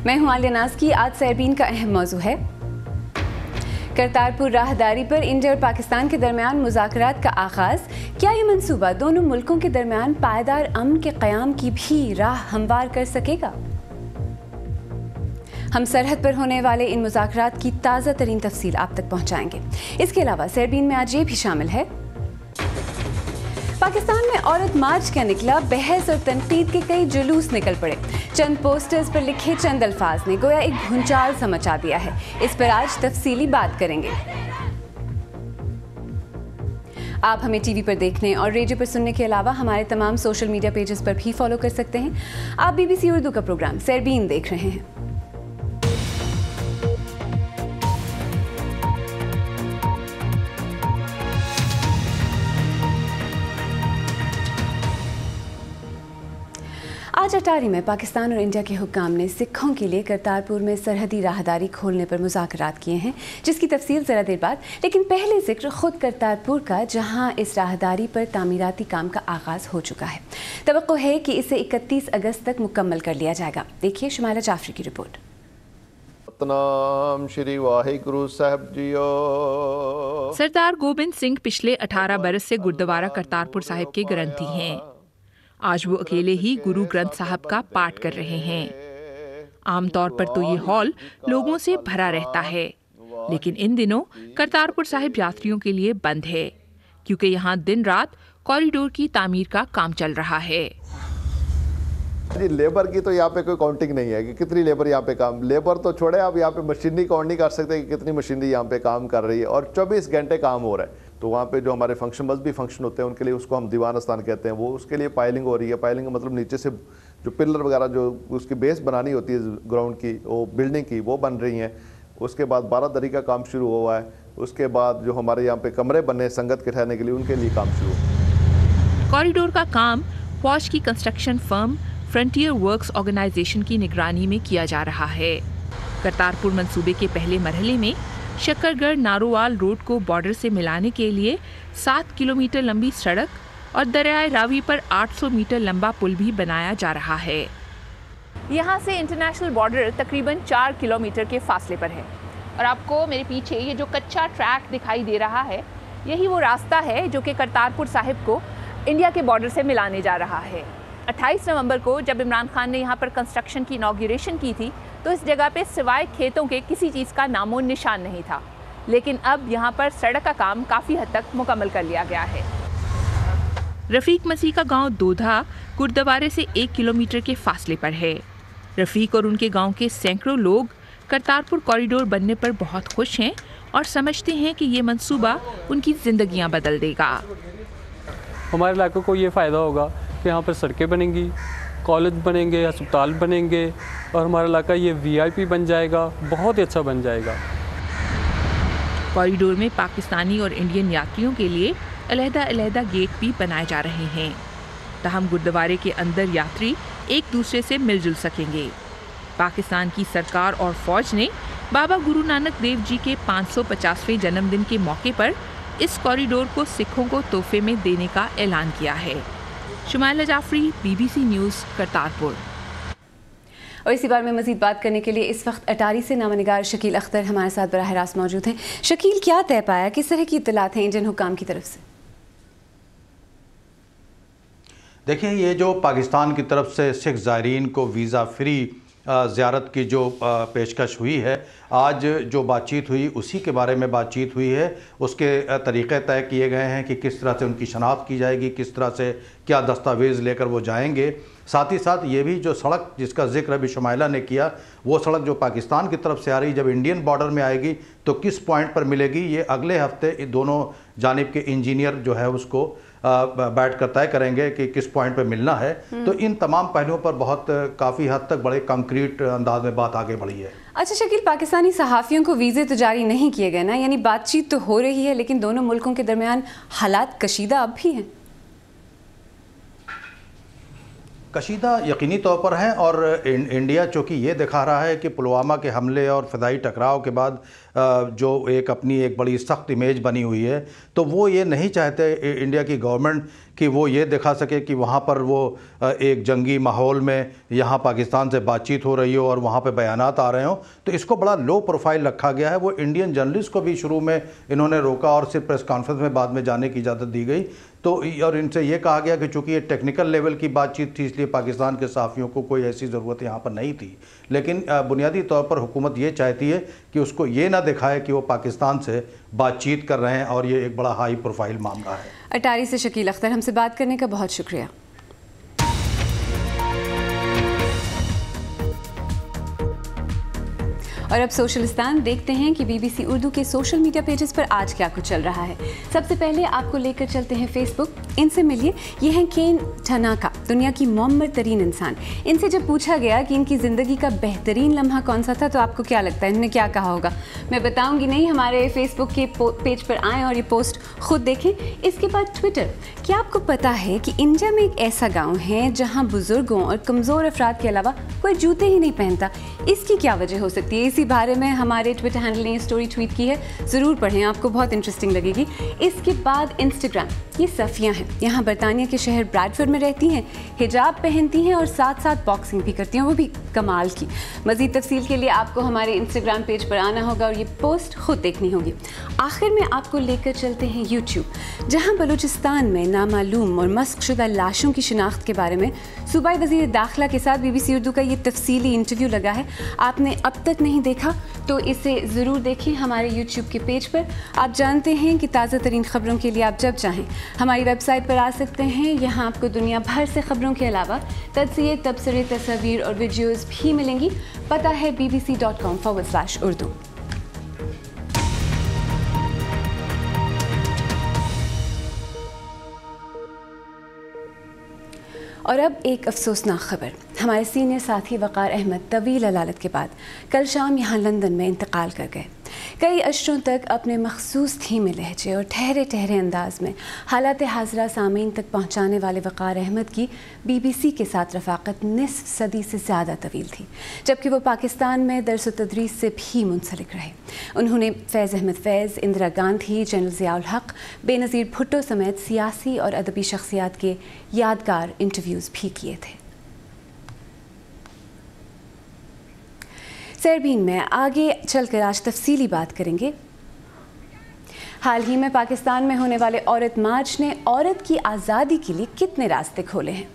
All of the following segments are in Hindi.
मैं हूं आलिया नाज की। आज सरबीन का अहम मौजू है करतारपुर राहदारी पर इंडिया और पाकिस्तान के दरमियान मुज़ाकरात का आगाज़। क्या ये मंसूबा दोनों मुल्कों के दरमियान पायदार अमन के क़याम की भी राह हमवार कर सकेगा? हम सरहद पर होने वाले इन मुज़ाकरात की ताज़ा तरीन तफसील आप तक पहुँचाएंगे। इसके अलावा सरबीन में आज ये भी शामिल है, पाकिस्तान में औरत मार्च का निकला, बहस और तनकीद के कई जुलूस निकल पड़े। चंद पोस्टर्स पर लिखे चंद अल्फाज ने गोया एक भूचाल सा मचा दिया है। इस पर आज तफसीली बात करेंगे। आप हमें टीवी पर देखने और रेडियो पर सुनने के अलावा हमारे तमाम सोशल मीडिया पेजेस पर भी फॉलो कर सकते हैं। आप बीबीसी उर्दू का प्रोग्राम सरबीन देख रहे हैं। आज अटारी में पाकिस्तान और इंडिया के हुक्काम ने सिखों के लिए करतारपुर में सरहदी राहदारी खोलने पर मुज़ाकरात किए हैं, जिसकी तफसील ज़रा देर बाद। लेकिन पहले जिक्र खुद करतारपुर का, जहां इस राहदारी पर तामीराती काम का आगाज़ हो चुका है। तवक्को है कि इसे 31 अगस्त तक मुकम्मल कर लिया जाएगा। देखिए शुमाइला जाफरी की रिपोर्ट। सतनाम श्री वाहिगुरु साहब जियो। सरदार गोबिंद सिंह पिछले 18 बरस से गुरुद्वारा करतारपुर साहिब के ग्रंथी हैं। आज वो अकेले ही गुरु ग्रंथ साहब का पाठ कर रहे हैं। आमतौर पर तो ये हॉल लोगों से भरा रहता है, लेकिन इन दिनों करतारपुर साहिब यात्रियों के लिए बंद है, क्योंकि यहाँ दिन रात कॉरिडोर की तामीर का काम चल रहा है। जी, लेबर की तो यहाँ पे कोई काउंटिंग नहीं है कि कितनी लेबर यहाँ पे काम, लेबर तो छोड़े, आप यहाँ पे मशीनरी काउंट नहीं कर सकते कि कितनी मशीनरी यहाँ पे काम कर रही है, और 24 घंटे काम हो रहा है। तो वहाँ पे जो हमारे फंक्शन बस भी फंक्शन होते हैं, उनके लिए उसको हम दीवान स्थान कहते हैं, वो उसके लिए पाइलिंग हो रही है। पाइलिंग का मतलब नीचे से जो पिलर वगैरह जो उसकी बेस बनानी होती है ग्राउंड की, वो बिल्डिंग की, वो बन रही हैं। उसके बाद बारादरी का काम शुरू हुआ है। उसके बाद जो हमारे यहाँ पे कमरे बने संगत के ठहरने के लिए, उनके लिए काम शुरू हुआ। कॉरिडोर का काम पॉश की construction firm frontier works organization की निगरानी में किया जा रहा है। करतारपुर मंसूबे के पहले मरहले में शक्करगढ़ नारोवाल रोड को बॉर्डर से मिलाने के लिए 7 किलोमीटर लंबी सड़क और दरियाए रावी पर 800 मीटर लंबा पुल भी बनाया जा रहा है। यहाँ से इंटरनेशनल बॉर्डर तकरीबन 4 किलोमीटर के फासले पर है, और आपको मेरे पीछे ये जो कच्चा ट्रैक दिखाई दे रहा है, यही वो रास्ता है जो कि करतारपुर साहिब को इंडिया के बॉर्डर से मिलाने जा रहा है। 28 नवंबर को जब इमरान खान ने यहाँ पर कंस्ट्रक्शन की इनॉग्रेशन की थी, तो इस जगह पे सिवाय खेतों के किसी चीज़ का नामो निशान नहीं था। लेकिन अब यहाँ पर सड़क का काम काफ़ी हद तक मुकम्मल कर लिया गया है। रफ़ीक मसीह का गांव दोधा गुरुद्वारे से 1 किलोमीटर के फासले पर है। रफ़ीक और उनके गांव के सैकड़ों लोग करतारपुर कॉरिडोर बनने पर बहुत खुश हैं और समझते हैं कि ये मंसूबा उनकी ज़िंदगियाँ बदल देगा। हमारे इलाके को ये फ़ायदा होगा कि यहाँ पर सड़कें बनेंगी, कॉलेज बनेंगे, अस्पताल बनेंगे, और हमारा इलाका ये VIP बन जाएगा, बहुत ही अच्छा बन जाएगा। कॉरिडोर में पाकिस्तानी और इंडियन यात्रियों के लिए अलहदा गेट भी बनाए जा रहे हैं, ताहम गुरुद्वारे के अंदर यात्री एक दूसरे से मिलजुल सकेंगे। पाकिस्तान की सरकार और फौज ने बाबा गुरु नानक देव जी के 550वें जन्मदिन के मौके पर इस कॉरिडोर को सिखों को तोहफे में देने का ऐलान किया है। Shumaila Jafri, BBC news, Kartarpur. और इसी बारे में मज़ीद बात करने के लिए इस वक्त अटारी से नामनिगार शकील अख्तर हमारे साथ बराह रास्त मौजूद हैं। शकील, क्या तय पाया, किस तरह की इत्तलात हैं इंडियन हुक्काम की तरफ से? देखिए, ये जो पाकिस्तान की तरफ से सिख ज़ायरीन को वीज़ा फ्री ज़ियारत की जो पेशकश हुई है, आज जो बातचीत हुई उसी के बारे में बातचीत हुई है। उसके तरीक़े तय किए गए हैं कि किस तरह से उनकी शनाख्त की जाएगी, किस तरह से क्या दस्तावेज़ लेकर वो जाएंगे। साथ ही साथ ये भी जो सड़क जिसका जिक्र अभी शुमाइला ने किया, वो सड़क जो पाकिस्तान की तरफ से आ रही, जब इंडियन बॉर्डर में आएगी तो किस पॉइंट पर मिलेगी, ये अगले हफ्ते दोनों जानिब के इंजीनियर जो है उसको बैठ कर तय करेंगे कि किस पॉइंट पे मिलना है। तो इन तमाम पहलुओं पर बहुत काफ़ी हद तक बड़े कंक्रीट अंदाज में बात आगे बढ़ी है। अच्छा शकील, पाकिस्तानी सहाफ़ियों को वीज़े तो जारी नहीं किए गए ना, यानी बातचीत तो हो रही है, लेकिन दोनों मुल्कों के दरमियान हालात कशीदा अब भी हैं। کشیدہ یقینی طور پر ہیں، اور انڈیا چونکہ یہ دکھا رہا ہے کہ پلوامہ کے حملے اور فضائی ٹکراؤ کے بعد جو اپنی ایک بڑی سخت امیج بنی ہوئی ہے، تو وہ یہ نہیں چاہتے انڈیا کی گورنمنٹ کہ وہ یہ دکھا سکے کہ وہاں پر وہ ایک جنگی ماحول میں یہاں پاکستان سے بات چیت ہو رہی ہو اور وہاں پہ بیانات آ رہے ہوں، تو اس کو بڑا لو پروفائل رکھا گیا ہے۔ وہ انڈین جرنلسٹ کو بھی شروع میں انہوں نے روکا اور صرف پریس کانفرنس میں بعد میں جانے کی اجازت دی گئی، تو اور ان سے یہ کہا گیا کہ چونکہ یہ ٹیکنیکل لیول کی بات چیت تھی، اس لیے پاکستان کے صحافیوں کو کوئی ایسی ضرورت یہاں پر نہیں تھی، لیکن بنیادی طور پر حکومت یہ چاہتی ہے کہ اس کو یہ نہ دکھائے کہ وہ پاکستان سے بات چیت کر رہے ہیں، اور یہ ایک بڑا ہائی پروفائل معاملہ ہے۔ اٹاری سے شکیل اختر، ہم سے بات کرنے کا بہت شکریہ۔ اور اب سوشلستان دیکھتے ہیں کہ بی بی سی اردو کے سوشل میڈیا پیجز پر آج کیا کچھ چل رہا ہے۔ سب سے پہلے آپ کو لے کر چلتے ہیں فیس بک، ان سے ملیے۔ یہ ہیں کین ٹھناکا، دنیا کی معمر ترین انسان۔ ان سے جب پوچھا گیا کہ ان کی زندگی کا بہترین لمحہ کون سا تھا تو آپ کو کیا لگتا ہے انہوں نے کیا کہا ہوگا؟ میں بتاؤں گی نہیں، ہمارے فیس بک کے پیج پر آئیں اور یہ پوسٹ خود دیکھیں۔ اس کے بعد ٹویٹر، کیا آپ کو پتا ہے کہ انڈیا میں ایک ایسا گاؤں ہے جہاں بزرگوں اور کمزور افراد کے علاوہ کوئی جوتے ہی نہیں پہنتا؟ اس کی کیا وجہ ہو سکتی ہے؟ اسی بارے میں ہمارے ٹویٹر ہینڈل نے یہ اسٹوری ٹویٹ کی ہے، ضرور پڑھیں، آپ کو بہت انٹرسٹنگ لگے گی۔ اس کے بعد انسٹاگرام، یہ صفیہ ہیں، یہاں برطانیہ کے شہر بریڈفورڈ میں رہتی ہیں، حجاب پہنتی ہیں اور ساتھ ساتھ باکسنگ بھی کرتی ہیں، وہ بھی کمال کی۔ مزید تفصیل کے لیے آپ کو ہمارے انسٹاگرام پیج پر آنا ہوگا اور یہ پوسٹ خود دیکھنی ہوگی۔ آخر میں آپ کو لے کر چلتے ہیں یوٹیوب، جہاں بلوچستان میں نامعلوم اور مسخ شدہ لاشوں کی شناخت کے بارے میں صوبائی وزیر داخلہ کے ساتھ بی بی سی اردو کا یہ تفصیلی انٹرویو لگا ہے۔ آپ نے اب تک نہیں دیکھا تو اسے ضرور دیکھیں ہمارے یوٹیوب کے پیج پر۔ آپ جانتے ہیں کہ تازہ ترین خبروں کے لیے آپ جب چاہیں ہماری ویب سائٹ پر آ سکتے ہیں۔ یہاں آپ کو دنیا بھر سے خبروں کے علاوہ تجزیے، تبصرے، تصاویر اور ویڈیوز بھی ملیں گی۔ پتہ ہے bbc.com/urdu۔ اور اب ایک افسوسناک خبر، ہمارے سینئر ساتھی وقار احمد طویل علالت کے بعد کل شام یہاں لندن میں انتقال کر گئے۔ کئی اشروں تک اپنے مخصوص دھیمے لہجے اور ٹھہرے ٹھہرے انداز میں حالات حاضرہ سامعین تک پہنچانے والے وقار احمد کی بی بی سی کے ساتھ رفاقت نصف صدی سے زیادہ طویل تھی، جبکہ وہ پاکستان میں درس و تدریس سے بھی منسلک رہے۔ انہوں نے فیض احمد فیض، اندرا گاندھی، جنرل ضیاء الحق، بے نظیر بھٹو سمیت سیاسی اور ادبی شخصیات کے یادگار انٹرویوز بھی کیے تھے۔ سیربین میں آگے چل کر آج تفصیلی بات کریں گے۔ حال ہی میں پاکستان میں ہونے والے عورت مارچ نے عورت کی آزادی کے لیے کتنے راستے کھولے ہیں؟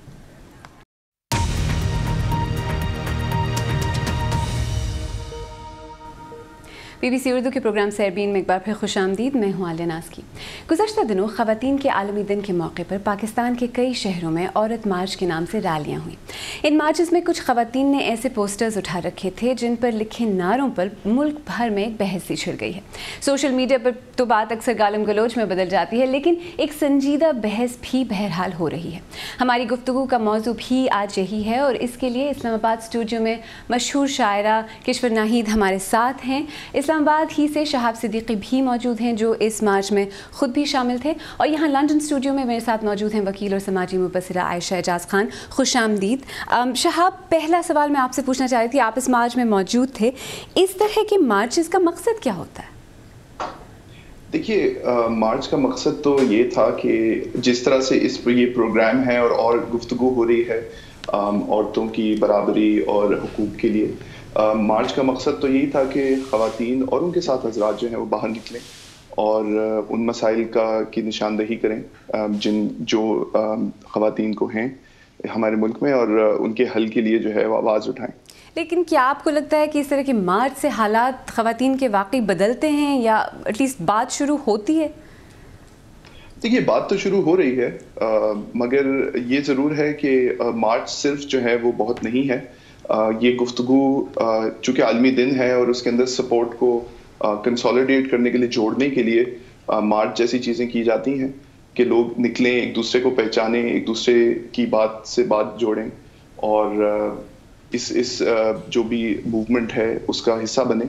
بی بی سی اردو کے پروگرام سیربین میں ایک بار پھر خوش آمدید، میں ہوں عالیہ ناز کی۔ گزشتہ دنوں خواتین کے عالمی دن کے موقع پر پاکستان کے کئی شہروں میں عورت مارچ کے نام سے ریلیاں ہوئیں۔ ان مارچز میں کچھ خواتین نے ایسے پوسٹرز اٹھا رکھے تھے جن پر لکھے نعروں پر ملک بھر میں ایک بحث سی چھڑ گئی ہے۔ سوشل میڈیا پر تو بات اکثر گالم گلوچ میں بدل جاتی ہے، لیکن ایک سنجیدہ بحث بھی بہرحال ہو رہی ہے۔ ہماری گفتگو کا موضوع بھی آج یہی ہے اور اس کے لیے اسلام آباد اسٹوڈیو میں مشہور شاعرہ کشور ناہید ہمارے ساتھ ہیں۔ اسلام آباد ہی سے شہاب صدیقی بھی موجود ہیں جو اس مارچ میں خود بھی شامل تھے، اور یہاں لنڈن اسٹوڈیو میں میرے ساتھ موجود ہیں وکیل اور سماجی مبصرہ عائشہ اعجاز خان۔ خوش آمدید۔ شہاب، پہلا سوال میں آپ سے پوچھنا چاہ رہی تھی، آپ اس مارچ میں موجود تھے، اس طرح کے مارچز کا مقصد کیا ہوتا ہے؟ دیکھیے، مارچ کا مقصد تو یہ تھا کہ جس طرح سے یہ پروگرام ہے اور گفتگو ہو رہی ہے عورتوں کی برابری اور حقوق کے لیے، مارچ کا مقصد تو یہی تھا کہ خواتین اور ان کے ساتھ حضرات جو ہیں وہ باہر نکلیں اور ان مسائل کی نشاندہی کریں جو خواتین کو ہیں ہمارے ملک میں، اور ان کے حل کے لیے جو ہے وہ آواز اٹھائیں۔ لیکن کیا آپ کو لگتا ہے کہ اس طرح کے مارچ سے حالات خواتین کے واقعی بدلتے ہیں یا ایٹ لیسٹ بات شروع ہوتی ہے؟ دیکھیے، بات تو شروع ہو رہی ہے، مگر یہ ضرور ہے کہ مارچ صرف جو ہے وہ بہت نہیں ہے۔ یہ گفتگو چونکہ عالمی دن ہے اور اس کے اندر سپورٹ کو کنسولیڈیٹ کرنے کے لیے، جوڑنے کے لیے مارچ جیسی چیزیں کی جاتی ہیں کہ لوگ نکلیں، ایک دوسرے کو پہچانیں، ایک دوسرے کی بات سے بات جوڑیں اور اس جو بھی موومنٹ ہے اس کا حصہ بنیں۔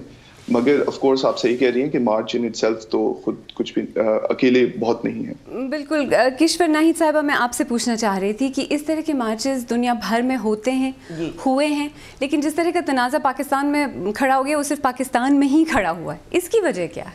مگر آف کورس آپ صحیح کہہ رہی ہیں کہ مارچ ان اٹ سیلف تو خود کچھ بھی اکیلے بہت نہیں ہے. بالکل. کشور ناہید صاحبہ میں آپ سے پوچھنا چاہ رہی تھی کہ اس طرح کے مارچز دنیا بھر میں ہوتے ہیں, ہوئے ہیں, لیکن جس طرح کا تنازع پاکستان میں کھڑا ہو گیا وہ صرف پاکستان میں ہی کھڑا ہوا ہے, اس کی وجہ کیا ہے؟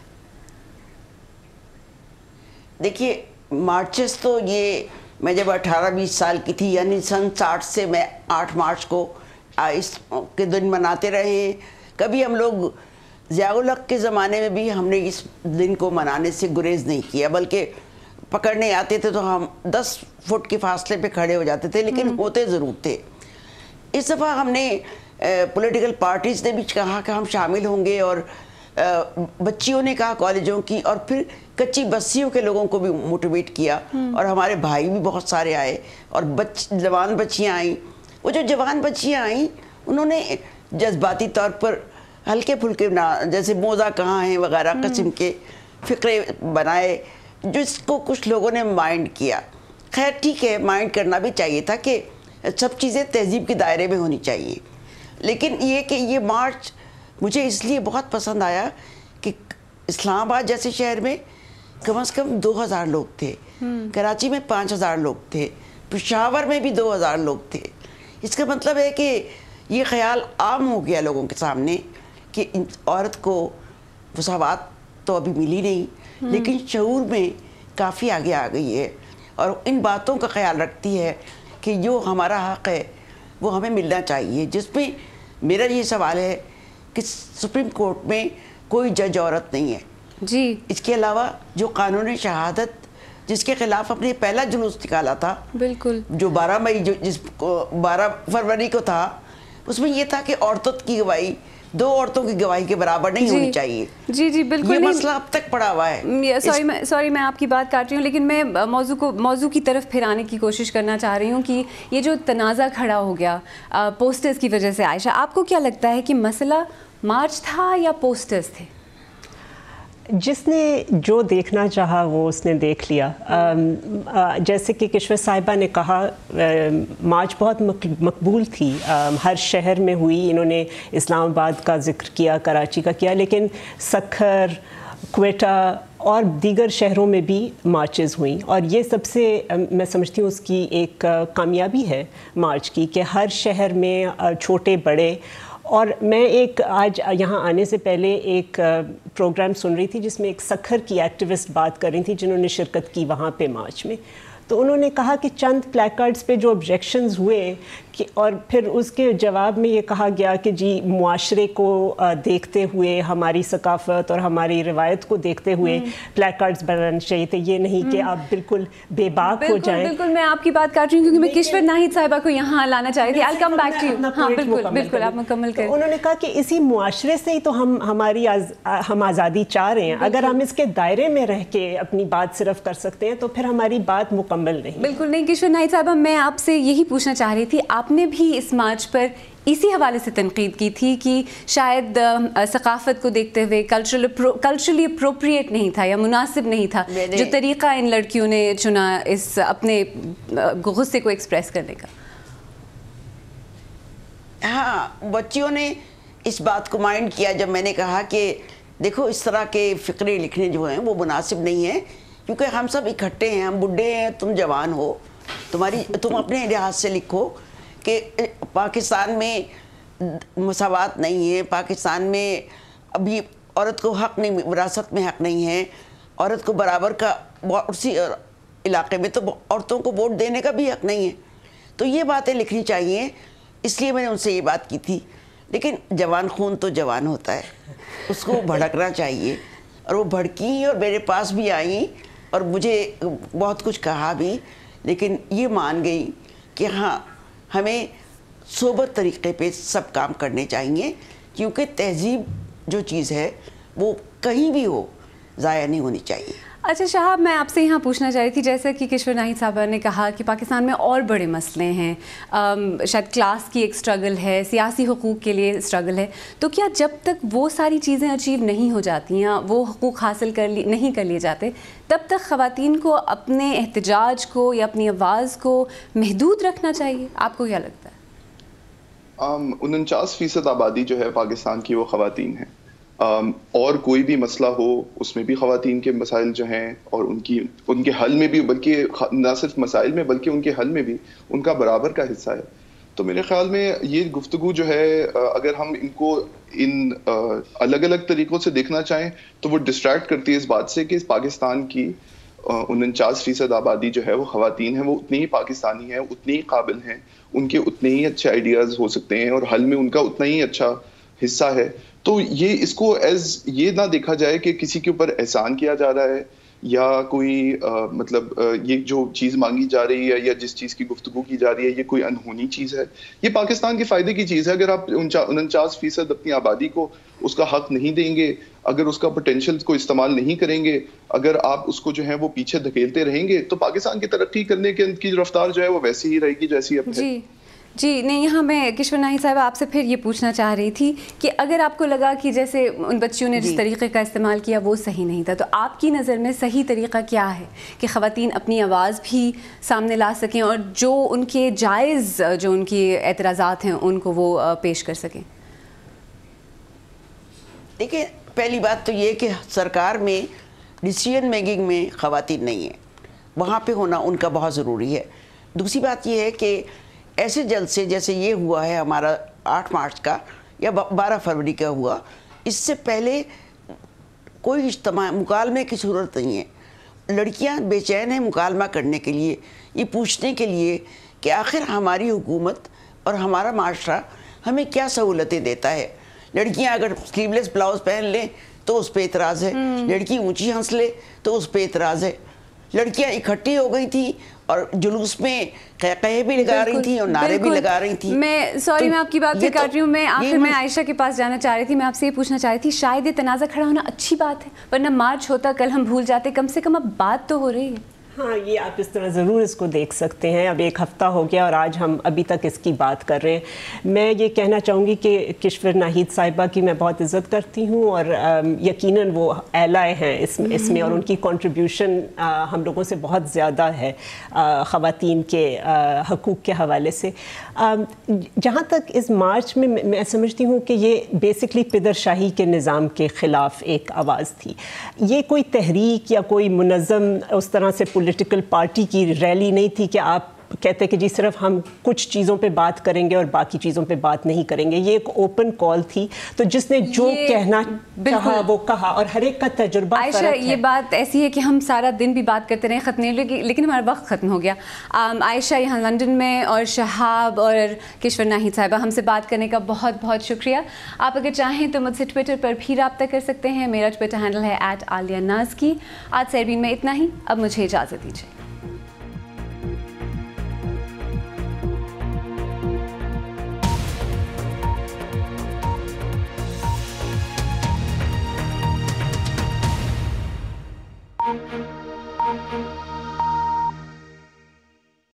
دیکھیے مارچز تو یہ میں جب 18-20 سال کی تھی, یعنی سن 60 سے میں 8 مارچ کو اس کے دن مناتے رہے ہیں. کبھی ہم لوگ ضیاء الحق کے زمانے میں بھی ہم نے اس دن کو منانے سے گریز نہیں کیا, بلکہ پکڑنے آتے تھے تو ہم 10 فٹ کے فاصلے پہ کھڑے ہو جاتے تھے, لیکن ہوتے ضرور تھے. اس دفعہ ہم نے پولیٹیکل پارٹیز نے بھی کہا کہ ہم شامل ہوں گے, اور بچیوں نے کہا کالجوں کی, اور پھر کچی بستیوں کے لوگوں کو بھی موٹیویٹ کیا, اور ہمارے بھائی بھی بہت سارے آئے, اور جوان بچیاں آئیں. وہ جو جوان بچیاں آئیں انہوں نے جذباتی طور پر ہلکے پھلکے جیسے موزہ کہاں ہیں وغیرہ قسم کے فقرے بنائے, جس کو کچھ لوگوں نے مائنڈ کیا. خیر ٹھیک ہے, مائنڈ کرنا بھی چاہیے تھا کہ سب چیزیں تہذیب کے دائرے میں ہونی چاہیے. لیکن یہ کہ یہ مارچ مجھے اس لیے بہت پسند آیا کہ اسلام آباد جیسے شہر میں کم از کم 2000 لوگ تھے, کراچی میں 5000 لوگ تھے, پشاور میں بھی 2000 لوگ تھے. اس کا مطلب ہے کہ یہ خیال عام ہو گیا لوگوں کے سامنے کہ عورت کو مساوات تو ابھی ملی نہیں, لیکن شعور میں کافی آگے آ گئی ہے, اور ان باتوں کا خیال رکھتی ہے کہ جو ہمارا حق ہے وہ ہمیں ملنا چاہیے. جس میں میرا یہ سوال ہے کہ سپریم کورٹ میں کوئی جج عورت نہیں ہے جی. اس کے علاوہ جو قانون شہادت جس کے خلاف اپنے پہلا جلوس نکالا تھا, بالکل, جو 12 مئی جس کو 12 فروری کو تھا, اس میں یہ تھا کہ عورتوں کی گواہی 2 عورتوں کی گواہی کے برابر نہیں ہونی چاہیے. جی جی بالکل, یہ مسئلہ اب تک پڑا ہوا ہے. سوری میں آپ کی بات کاٹ رہی ہوں, لیکن میں موضوع کی طرف پھر آنے کی کوشش کرنا چاہ رہی ہوں کہ یہ جو تنازع کھڑا ہو گیا پوسٹرز کی وجہ سے, عائشہ آپ کو کیا لگتا ہے کہ مسئلہ مارچ تھا یا پوسٹرز تھے؟ جس نے جو دیکھنا چاہا وہ اس نے دیکھ لیا. جیسے کہ کشور صاحبہ نے کہا, مارچ بہت مقبول تھی, ہر شہر میں ہوئی. انہوں نے اسلام آباد کا ذکر کیا, کراچی کا کیا, لیکن سکھر, کوئٹہ اور دیگر شہروں میں بھی مارچز ہوئیں, اور یہ سب سے میں سمجھتی ہوں اس کی ایک کامیابی ہے مارچ کی کہ ہر شہر میں چھوٹے بڑے. اور میں ایک آج یہاں آنے سے پہلے ایک پروگرام سن رہی تھی جس میں ایک سکھر کی ایکٹیوسٹ بات کر رہی تھی جنہوں نے شرکت کی وہاں پہ مارچ میں. تو انہوں نے کہا کہ چند پلیکارڈز پہ جو آبجیکشنز ہوئے کہ, اور پھر اس کے جواب میں یہ کہا گیا کہ جی معاشرے کو دیکھتے ہوئے, ہماری ثقافت اور ہماری روایت کو دیکھتے ہوئے پلیکارڈز بنانے چاہیے تھے, یہ نہیں کہ آپ بالکل بے باک ہو جائیں. بالکل, میں آپ کی بات کر رہی ہوں کیونکہ میں کشور ناہید صاحبہ کو یہاں لانا چاہ رہی تھی. I'll come back to you. ہاں بالکل بالکل, آپ مکمل کریں. انہوں نے کہا کہ اسی معاشرے سے ہی تو ہم آزادی چاہ رہے ہیں. اگر ہم اس کے دائرے میں رہ کے اپنی بات صرف کر سکتے ہیں تو پھر ہماری بات مکمل نہیں. بالکل نہیں. کشور ناہید صاحبہ, میں آپ سے یہی پوچھنا چاہ رہی تھی, آپ نے بھی اس مارچ پر اسی حوالے سے تنقید کی تھی کہ شاید ثقافت کو دیکھتے ہوئے کلچرلی اپروپریٹ نہیں تھا یا مناسب نہیں تھا جو طریقہ ان لڑکیوں نے چنا اس اپنے غصے کو ایکسپریس کرنے کا. ہاں, بچیوں نے اس بات کو مائنڈ کیا جب میں نے کہا کہ دیکھو اس طرح کے فقرے لکھنے جو ہیں وہ مناسب نہیں ہیں, کیونکہ ہم سب اکٹھے ہیں, ہم بڈھے ہیں, تم جوان ہو, تم اپنے لحاظ سے لکھو کہ پاکستان میں مساوات نہیں ہے, پاکستان میں ابھی عورت کو حق نہیں, وراثت میں حق نہیں ہے, عورت کو برابر کا اسی علاقے میں تو عورتوں کو ووٹ دینے کا بھی حق نہیں ہے. تو یہ باتیں لکھنی چاہیے, اس لیے میں نے ان سے یہ بات کی تھی. لیکن جوان خون تو جوان ہوتا ہے, اس کو بھڑکنا چاہیے, اور وہ بھڑکی اور میرے پاس بھی آئیں اور مجھے بہت کچھ کہا بھی, لیکن یہ مان گئی کہ ہاں ہمیں سوبر طریقے پہ سب کام کرنے چاہیے, کیونکہ تہذیب جو چیز ہے وہ کہیں بھی ہو ضائع نہیں ہونی چاہیے. اچھا شہاب, میں آپ سے یہاں پوچھنا چاہ رہی تھی, جیسا کہ کشور ناہید صاحبہ نے کہا کہ پاکستان میں اور بڑے مسئلے ہیں, شاید کلاس کی ایک اسٹرگل ہے, سیاسی حقوق کے لیے اسٹرگل ہے, تو کیا جب تک وہ ساری چیزیں اچیو نہیں ہو جاتی ہیں, وہ حقوق حاصل نہیں کر لیے جاتے, تب تک خواتین کو اپنے احتجاج کو یا اپنی آواز کو محدود رکھنا چاہیے؟ آپ کو کیا لگتا ہے؟ 49% آبادی جو ہے پاکستان کی وہ خواتین ہیں. اور کوئی بھی مسئلہ ہو اس میں بھی خواتین کے مسائل جو ہیں اور ان کے حل میں بھی، بلکہ نہ صرف مسائل میں بلکہ ان کے حل میں بھی ان کا برابر کا حصہ ہے. تو میرے خیال میں یہ گفتگو جو ہے اگر ہم ان کو ان الگ الگ طریقوں سے دیکھنا چاہیں تو وہ ڈسٹریکٹ کرتی ہے اس بات سے کہ پاکستان کی 49% آبادی جو ہے وہ خواتین ہیں، وہ اتنی ہی پاکستانی ہیں، اتنی ہی قابل ہیں، ان کے اتنے ہی اچھے آئیڈیاز ہو سکتے ہیں اور حل میں ان کا اتنا ہی اچھا حصہ ہے. تو یہ اس کو ایز یہ نہ دیکھا جائے کہ کسی کے اوپر احسان کیا جا رہا ہے یا کوئی مطلب یہ جو چیز مانگی جا رہی ہے یا جس چیز کی گفتگو کی جا رہی ہے یہ کوئی انہونی چیز ہے. یہ پاکستان کے فائدے کی چیز ہے. اگر آپ 49% اپنی آبادی کو اس کا حق نہیں دیں گے، اگر اس کا پوٹینشیل کو استعمال نہیں کریں گے، اگر آپ اس کو جو ہے وہ پیچھے دھکیلتے رہیں گے تو پاکستان کی ترقی کرنے کی رفتار جو ہے وہ ویسی ہی رہے گی جیسی اب ہے. جی نہیں، یہاں میں کشور ناہید صاحبہ آپ سے پھر یہ پوچھنا چاہ رہی تھی کہ اگر آپ کو لگا کہ جیسے ان بچیوں نے جس طریقے کا استعمال کیا وہ صحیح نہیں تھا، تو آپ کی نظر میں صحیح طریقہ کیا ہے کہ خواتین اپنی آواز بھی سامنے لا سکیں اور جو ان کے جائز جو ان کی اعتراضات ہیں ان کو وہ پیش کر سکیں؟ دیکھیں، پہلی بات تو یہ کہ سرکار میں ڈیسیژن میکنگ میں خواتین نہیں ہیں، وہاں پہ ہونا ان کا بہت ضروری ہے. دوسری بات یہ ہے کہ ایسے جلسے جیسے یہ ہوا ہے ہمارا 8 مارچ کا یا 12 فروری کا ہوا، اس سے پہلے کوئی اجتماع مکالمے کی صورت نہیں ہے. لڑکیاں بے چین ہیں مکالمہ کرنے کے لیے، یہ پوچھنے کے لیے کہ آخر ہماری حکومت اور ہمارا معاشرہ ہمیں کیا سہولتیں دیتا ہے. لڑکیاں اگر سلیو لیس بلاؤز پہن لیں تو اس پہ اعتراض ہے، لڑکی اونچی ہنس لے تو اس پہ اعتراض ہے. لڑکیاں اکٹھی ہو گئی تھیں اور جلوس میں قہقہے بھی لگا رہی تھیں اور نعرے بھی لگا رہی تھیں. میں سوری میں آپ کی بات پہ کاٹ رہی ہوں. میں آخر میں عائشہ کے پاس جانا چاہ رہی تھی. میں آپ سے یہ پوچھنا چاہ رہی تھی، شاید یہ تنازع کھڑا ہونا اچھی بات ہے، ورنہ مارچ ہوتا کل ہم بھول جاتے. کم سے کم اب بات تو ہو رہی ہے. ہاں، یہ آپ اس طرح ضرور اس کو دیکھ سکتے ہیں. اب 1 ہفتہ ہو گیا اور آج ہم ابھی تک اس کی بات کر رہے ہیں. میں یہ کہنا چاہوں گی کہ کشور ناہید صاحبہ کی میں بہت عزت کرتی ہوں اور یقیناً وہ ایلائے ہیں اس میں، اور ان کی کنٹریبیوشن ہم لوگوں سے بہت زیادہ ہے خواتین کے حقوق کے حوالے سے. جہاں تک اس مارچ میں سمجھتی ہوں کہ یہ بیسکلی پدر شاہی کے نظام کے خلاف ایک آواز تھی. یہ کوئی تحریک یا کوئی منظم اس طرح سے پولیٹیکل پارٹی کی ریلی نہیں تھی کہ آپ کہتے کہ جی صرف ہم کچھ چیزوں پہ بات کریں گے اور باقی چیزوں پہ بات نہیں کریں گے. یہ ایک اوپن کال تھی، تو جس نے جو کہنا چاہا وہ کہا، اور ہر ایک کا تجربہ فرق ہے. عائشہ، یہ بات ایسی ہے کہ ہم سارا دن بھی بات کرتے رہے، ختم نہیں ہوگی، لیکن ہمارا وقت ختم ہو گیا. عائشہ یہاں لنڈن میں اور شہاب اور کشور ناہید صاحبہ، ہم سے بات کرنے کا بہت بہت شکریہ. آپ اگر چاہیں تو مجھ سے ٹویٹر پر بھی رابطہ کر سکتے ہیں. میرا ٹویٹر ہینڈل ہے @عالیہ ناز کی. آج سیربین میں اتنا ہی. اب مجھے اجازت دیجیے.